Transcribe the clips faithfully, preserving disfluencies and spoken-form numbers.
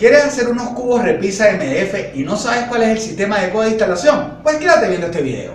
¿Quieres hacer unos cubos repisa M D F y no sabes cuál es el sistema adecuado de instalación? Pues quédate viendo este video.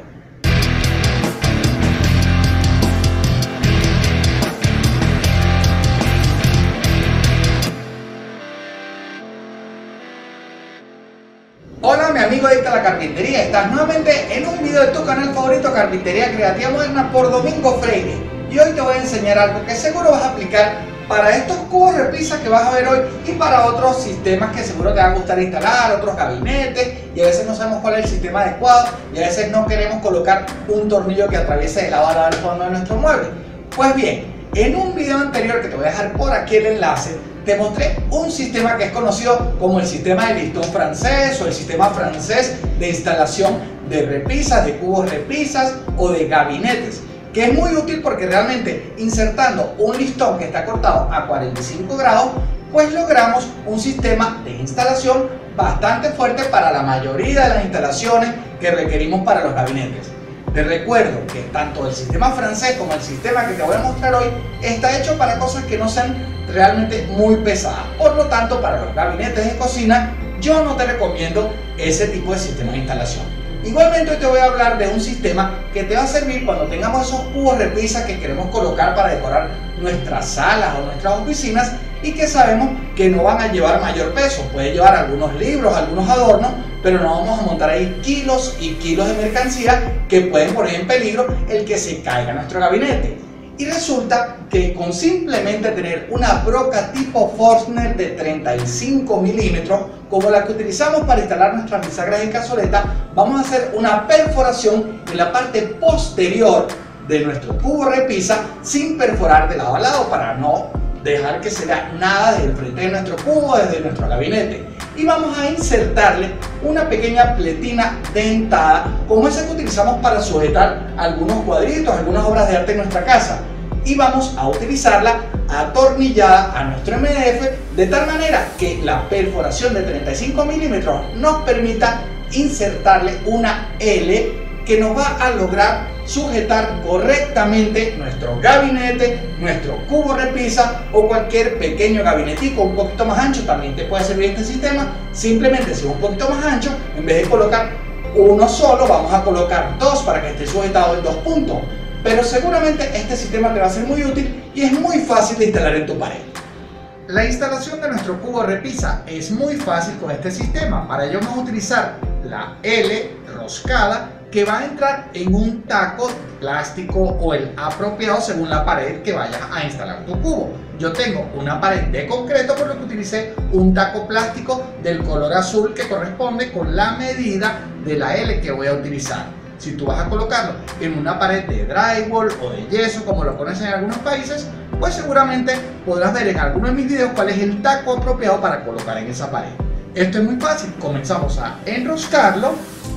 Hola mi amigo adicto a la carpintería, estás nuevamente en un video de tu canal favorito Carpintería Creativa Moderna por Domingo Freire. Y hoy te voy a enseñar algo que seguro vas a aplicar para estos cubos repisas que vas a ver hoy y para otros sistemas que seguro te van a gustar instalar, otros gabinetes, y a veces no sabemos cuál es el sistema adecuado y a veces no queremos colocar un tornillo que atraviese de lado a lado el fondo de nuestro mueble. Pues bien, en un video anterior que te voy a dejar por aquí el enlace, te mostré un sistema que es conocido como el sistema de listón francés o el sistema francés de instalación de repisas, de cubos repisas o de gabinetes, que es muy útil porque realmente insertando un listón que está cortado a cuarenta y cinco grados, pues logramos un sistema de instalación bastante fuerte para la mayoría de las instalaciones que requerimos para los gabinetes. Te recuerdo que tanto el sistema francés como el sistema que te voy a mostrar hoy está hecho para cosas que no sean realmente muy pesadas. Por lo tanto, para los gabinetes de cocina yo no te recomiendo ese tipo de sistema de instalación. Igualmente hoy te voy a hablar de un sistema que te va a servir cuando tengamos esos cubos repisas que queremos colocar para decorar nuestras salas o nuestras oficinas y que sabemos que no van a llevar mayor peso. Puede llevar algunos libros, algunos adornos, pero no vamos a montar ahí kilos y kilos de mercancía que pueden poner en peligro el que se caiga nuestro gabinete. Y resulta que con simplemente tener una broca tipo Forstner de treinta y cinco milímetros, como la que utilizamos para instalar nuestras bisagras en cazoleta, vamos a hacer una perforación en la parte posterior de nuestro cubo repisa sin perforar de lado a lado para no dejar que se vea nada desde el frente de nuestro cubo, desde nuestro gabinete. Y vamos a insertarle una pequeña pletina dentada como esa que utilizamos para sujetar algunos cuadritos, algunas obras de arte en nuestra casa, y vamos a utilizarla atornillada a nuestro M D F de tal manera que la perforación de treinta y cinco milímetros nos permita insertarle una L que nos va a lograr sujetar correctamente nuestro gabinete, nuestro cubo repisa o cualquier pequeño gabinetico un poquito más ancho. También te puede servir este sistema. Simplemente si es un poquito más ancho, en vez de colocar uno solo, vamos a colocar dos para que esté sujetado en dos puntos. Pero seguramente este sistema te va a ser muy útil y es muy fácil de instalar en tu pared. La instalación de nuestro cubo repisa es muy fácil con este sistema. Para ello vamos a utilizar la L roscada que va a entrar en un taco plástico o el apropiado según la pared que vayas a instalar tu cubo. Yo tengo una pared de concreto, por lo que utilicé un taco plástico del color azul que corresponde con la medida de la L que voy a utilizar. Si tú vas a colocarlo en una pared de drywall o de yeso como lo conocen en algunos países, pues seguramente podrás ver en alguno de mis videos cuál es el taco apropiado para colocar en esa pared. Esto es muy fácil, comenzamos a enroscarlo.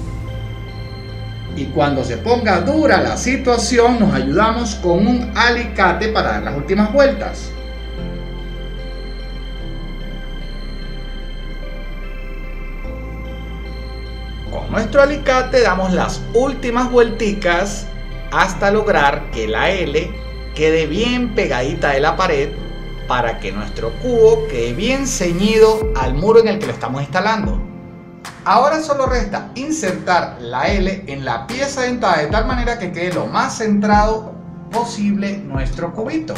Y cuando se ponga dura la situación, nos ayudamos con un alicate para dar las últimas vueltas. Con nuestro alicate damos las últimas vuelticas hasta lograr que la L quede bien pegadita de la pared para que nuestro cubo quede bien ceñido al muro en el que lo estamos instalando. Ahora solo resta insertar la L en la pieza dentada de tal manera que quede lo más centrado posible nuestro cubito.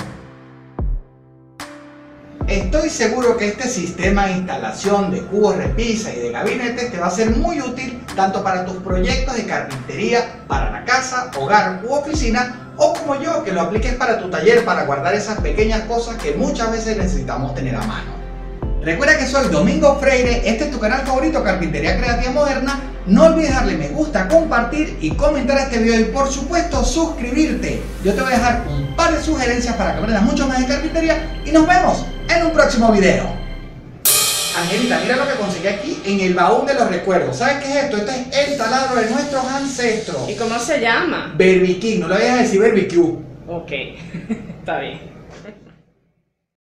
Estoy seguro que este sistema de instalación de cubos repisa y de gabinetes te va a ser muy útil tanto para tus proyectos de carpintería, para la casa, hogar u oficina, o como yo, que lo apliques para tu taller para guardar esas pequeñas cosas que muchas veces necesitamos tener a mano. Recuerda que soy Domingo Freire, este es tu canal favorito Carpintería Creativa Moderna. No olvides darle me gusta, compartir y comentar este video y por supuesto suscribirte. Yo te voy a dejar un par de sugerencias para que aprendas mucho más de carpintería y nos vemos en un próximo video. Angelita, mira lo que conseguí aquí en el baúl de los recuerdos. ¿Sabes qué es esto? Esto es el taladro de nuestros ancestros. ¿Y cómo se llama? Barbecue, no lo vayas a decir barbecue. Ok, está bien.